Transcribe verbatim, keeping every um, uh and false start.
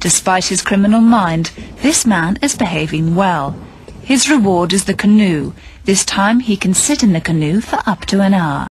Despite his criminal mind, this man is behaving well. His reward is the canoe. This time he can sit in the canoe for up to an hour.